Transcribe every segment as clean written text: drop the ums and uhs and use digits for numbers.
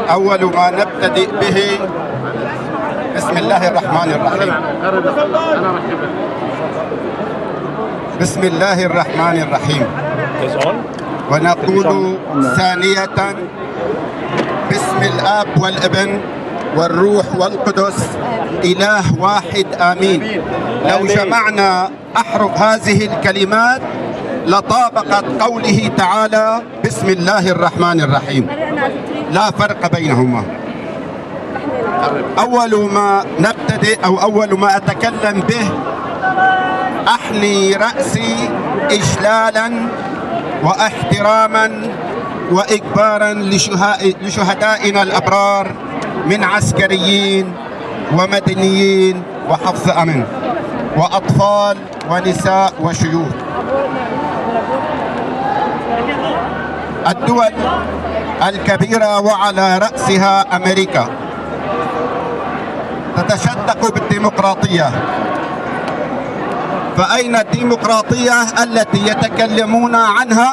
أول ما نبتدئ به بسم الله الرحمن الرحيم. بسم الله الرحمن الرحيم. ونقول ثانية بسم الآب والابن والروح والقدس إله واحد آمين. لو جمعنا أحرف هذه الكلمات لطابقت قوله تعالى بسم الله الرحمن الرحيم، لا فرق بينهما. أول ما نبتدئ أو أول ما أتكلم به أحني رأسي إجلالا واحتراما وإكبارا لشهدائنا الأبرار من عسكريين ومدنيين وحفظ أمن وأطفال ونساء وشيوخ. الدول الكبيرة وعلى رأسها أمريكا تتشدق بالديمقراطية، فأين الديمقراطية التي يتكلمون عنها؟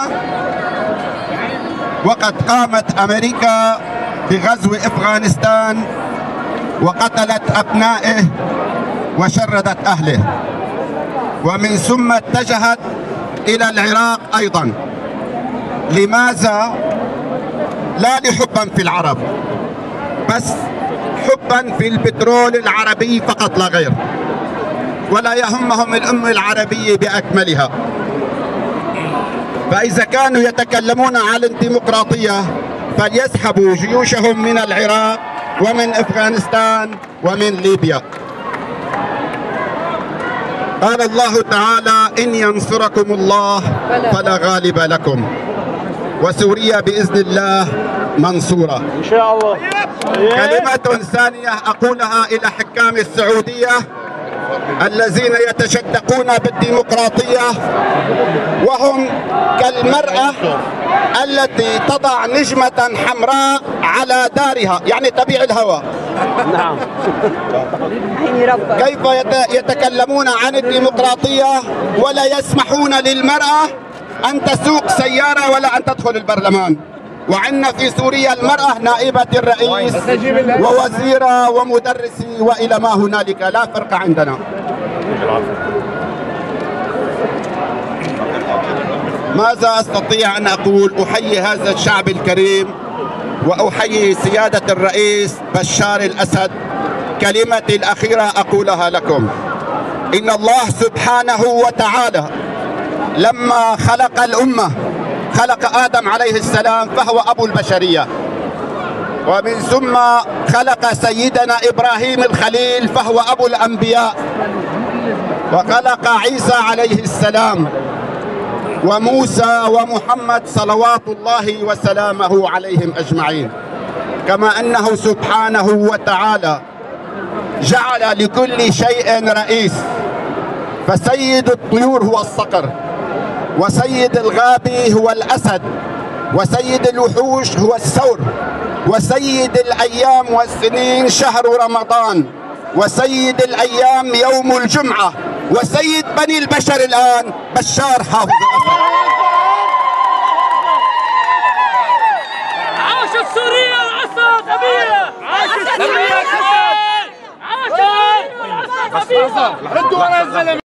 وقد قامت أمريكا بغزو أفغانستان وقتلت أبنائه وشردت أهله، ومن ثم اتجهت إلى العراق أيضا. لماذا؟ لا لحبا في العرب، بس حبا في البترول العربي فقط لا غير، ولا يهمهم الأمة العربية بأكملها. فإذا كانوا يتكلمون عن الديمقراطية فليسحبوا جيوشهم من العراق ومن أفغانستان ومن ليبيا. قال الله تعالى إن ينصركم الله فلا غالب لكم، وسوريا بإذن الله منصورة إن شاء الله. كلمة ثانية أقولها إلى حكام السعودية الذين يتشدقون بالديمقراطية وهم كالمرأة التي تضع نجمة حمراء على دارها، يعني تبيع الهواء. نعم. كيف يتكلمون عن الديمقراطية ولا يسمحون للمرأة أن تسوق سيارة ولا أن تدخل البرلمان؟ وعندنا في سوريا المرأة نائبة الرئيس ووزيرة ومدرسة وإلى ما هنالك، لا فرق عندنا. ماذا أستطيع أن أقول؟ أحيي هذا الشعب الكريم وأحيي سيادة الرئيس بشار الأسد. كلمتي الأخيرة أقولها لكم: إن الله سبحانه وتعالى لما خلق الأمة خلق آدم عليه السلام فهو أبو البشرية، ومن ثم خلق سيدنا إبراهيم الخليل فهو أبو الأنبياء، وخلق عيسى عليه السلام وموسى ومحمد صلوات الله وسلامه عليهم أجمعين. كما أنه سبحانه وتعالى جعل لكل شيء رئيس، فسيد الطيور هو الصقر، وسيد الغابي هو الأسد، وسيد الوحوش هو الثور، وسيد الأيام والسنين شهر رمضان، وسيد الأيام يوم الجمعة، وسيد بني البشر الآن بشار حافظ الأسد. عاشت سوريا الأسد أبيها، عاشت سوريا الأسد، عاشت الأسد أبيها.